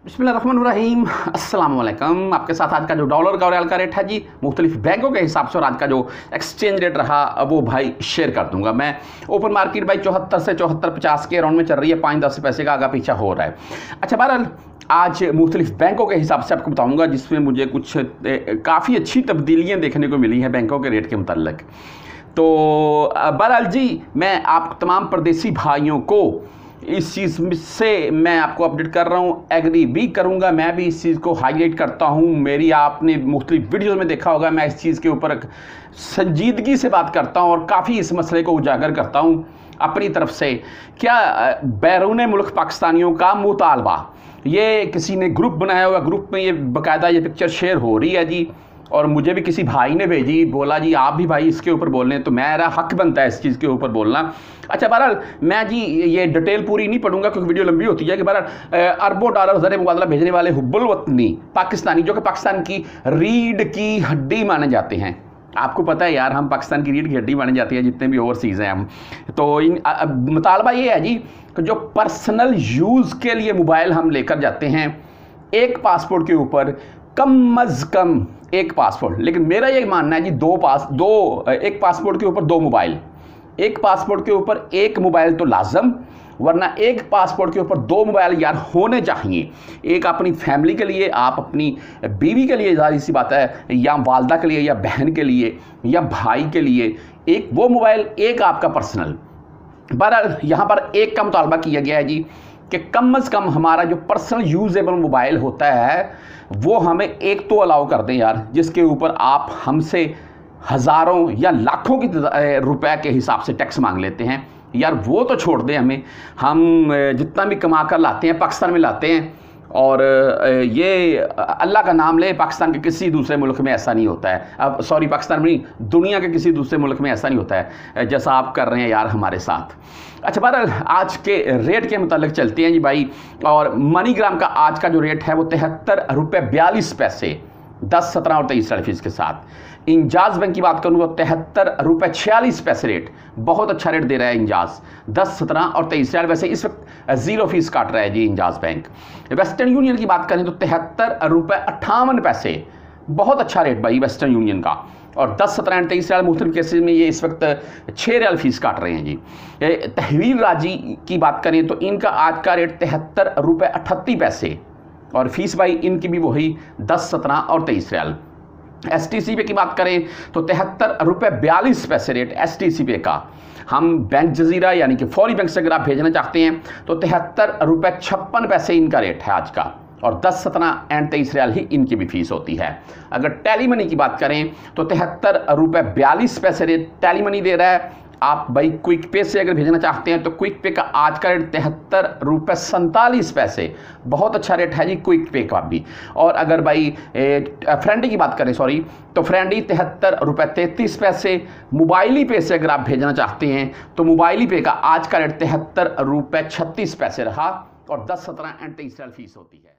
बिस्मिल्लाहिर्रहमानिर्रहीम, अस्सलाम वालेकुम। आपके साथ आज का जो डॉलर का और रियाल का रेट है जी, मुख्तलिफ बैंकों के हिसाब से और आज का जो एक्सचेंज रेट रहा वो भाई शेयर कर दूंगा मैं। ओपन मार्केट भाई 74 से 74.50 के अराउंड में चल रही है, 5-10 पैसे का आगा पीछा हो रहा है। अच्छा, बहरहाल आज मुख्तलिफ बैंकों के हिसाब से आपको बताऊँगा जिसमें मुझे कुछ काफ़ी अच्छी तब्दीलियाँ देखने को मिली हैं बैंकों के रेट के मुतल्लिक। तो बहरहाल जी, मैं आप तमाम परदेसी भाइयों को इस चीज़ से मैं आपको अपडेट कर रहा हूँ, एग्री भी करूँगा, मैं भी इस चीज़ को हाईलाइट करता हूँ। मेरी आपने मुख्तलिफ वीडियोज़ में देखा होगा, मैं इस चीज़ के ऊपर संजीदगी से बात करता हूँ और काफ़ी इस मसले को उजागर करता हूँ अपनी तरफ से। क्या बैरून मुल्क पाकिस्तानियों का मुतालबा, ये किसी ने ग्रुप बनाया हुआ, ग्रुप में ये बाकायदा ये पिक्चर शेयर हो रही है जी, और मुझे भी किसी भाई ने भेजी, बोला जी आप भी भाई इसके ऊपर बोल रहे हैं, तो मेरा हक बनता है इस चीज़ के ऊपर बोलना। अच्छा, बहरहाल मैं जी ये डिटेल पूरी नहीं पढ़ूंगा क्योंकि वीडियो लंबी होती है कि बहरहाल अरबों डॉलर ज़र मुबादला भेजने वाले हुब्बुल वतनी पाकिस्तानी, जो कि पाकिस्तान की रीढ़ की हड्डी माने जाते हैं। आपको पता है यार, हम पाकिस्तान की रीढ़ की हड्डी मानी जाती है जितने भी ओवरसीज़ हैं हम। तो इन मुतालबा ये है जी कि जो पर्सनल यूज़ के लिए मोबाइल हम लेकर जाते हैं, एक पासपोर्ट के ऊपर कम अज़ कम एक पासपोर्ट, लेकिन मेरा ये मानना है जी एक पासपोर्ट के ऊपर दो मोबाइल, एक पासपोर्ट के ऊपर एक मोबाइल तो लाजम, वरना एक पासपोर्ट के ऊपर दो मोबाइल यार होने चाहिए। एक अपनी फैमिली के लिए, आप अपनी बीवी के लिए, जाहिर सी बात है, या वालदा के लिए, या बहन के लिए, या भाई के लिए एक वो मोबाइल, एक आपका पर्सनल। बहरहाल यहाँ पर एक का मुतालबा किया गया है जी कि कम अज़ कम हमारा जो पर्सनल यूजेबल मोबाइल होता है वो हमें एक तो अलाउ कर दें यार, जिसके ऊपर आप हमसे हज़ारों या लाखों की रुपए के हिसाब से टैक्स मांग लेते हैं यार, वो तो छोड़ दें हमें। हम जितना भी कमा कर लाते हैं पाकिस्तान में लाते हैं, और ये अल्लाह का नाम ले, पाकिस्तान के किसी दूसरे मुल्क में ऐसा नहीं होता है। अब सॉरी, पाकिस्तान में नहीं, दुनिया के किसी दूसरे मुल्क में ऐसा नहीं होता है जैसा आप कर रहे हैं यार हमारे साथ। अच्छा, बहरहाल आज के रेट के मुतालिक चलते हैं जी भाई, और मनी ग्राम का आज का जो रेट है वो 73 रुपये 42 पैसे 10, 17 और 23 के साथ। इंजाज बैंक की बात करूँ तो 73 रुपये 46 पैसे रेट, बहुत अच्छा रेट दे रहा है इंजाज, 10, 17 और 23। वैसे इस वक्त 0 फीस काट रहा है जी इंजाज बैंक। वेस्टर्न यूनियन की बात करें तो 73 रुपये 58 पैसे, बहुत अच्छा रेट भाई वेस्टर्न यूनियन का, और 10, 17 और 23 मुख्तलिफ केसेज में ये इस वक्त 6 रियाल फीस काट रहे हैं जी। तहवील राजी की बात करें तो इनका आज का रेट 73 रुपये 38 पैसे, और फीस भाई इनकी भी वही 10, 17 और 23 रियाल। STC पे की बात करें तो 73 रुपये 42 पैसे रेट STC पे का। हम बैंक जजीरा यानी कि फौरी बैंक से अगर आप भेजना चाहते हैं तो 73 रुपये 56 पैसे इनका रेट है आज का, और 10, 17 और 23 रियाल ही इनकी भी फीस होती है। अगर टेली मनी की बात करें तो 73 रुपये 42 पैसे रेट टेली मनी दे रहा है। आप भाई क्विक पे से अगर भेजना चाहते हैं तो क्विक पे का आज का रेट 73 रुपये 47 पैसे, बहुत अच्छा रेट है जी क्विक पे का भी। और अगर भाई फ्रेंडी की बात करें सॉरी, तो फ्रेंडी 73 रुपये 33 पैसे। मोबाइली पे से अगर आप भेजना चाहते हैं तो मोबाइली पे का आज का रेट 73 रुपये 36 पैसे रहा, और 10, 17 और 23 फीस होती है।